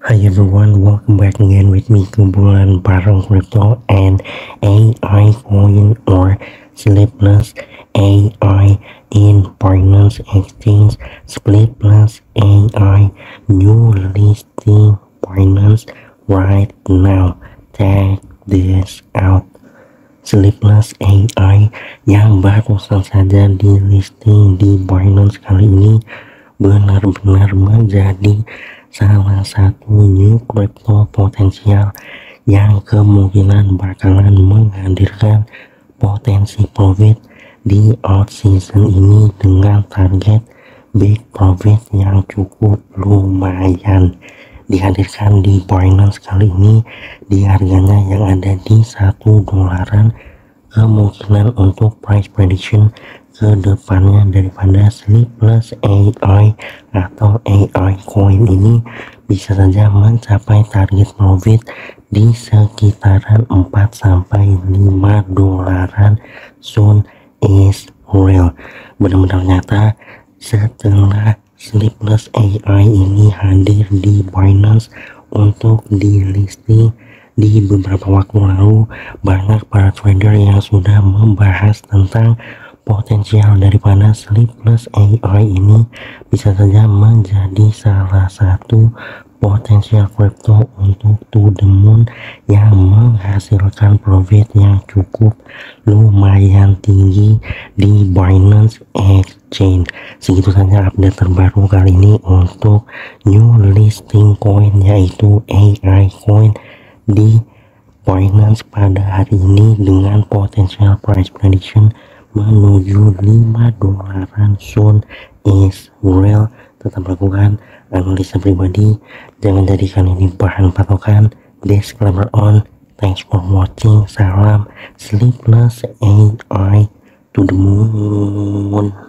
Hi everyone, welcome back again with me kumpulan bareng crypto and AI coin or Sleepless AI in Binance Exchange. Sleepless AI new listing Binance right now. Check this out. Sleepless AI yang barusan saja di listing di Binance kali ini benar-benar menjadi salah satu new crypto potensial yang kemungkinan bakalan menghadirkan potensi profit di out season ini dengan target big profit yang cukup lumayan. Dihadirkan di Binance kali ini di harganya yang ada di $1. Kemungkinan untuk price prediction ke depannya daripada Sleepless AI atau AI coin ini bisa saja mencapai target profit di sekitaran 4-5 dolaran soon is real. Benar-benar nyata setelah Sleepless AI ini hadir di Binance untuk di listing di beberapa waktu lalu, banyak para trader yang sudah membahas tentang potensial daripada Sleepless AI ini bisa saja menjadi salah satu potensial crypto untuk to the moon yang menghasilkan profit yang cukup lumayan tinggi di Binance Exchange. Segitu saja update terbaru kali ini untuk new listing coin yaitu AI coin di Binance pada hari ini dengan potensial price prediction menuju $5 soon is real. Tetap lakukan analisa pribadi, jangan jadikan ini bahan patokan. Disclaimer on. Thanks for watching. Salam Sleepless AI to the moon.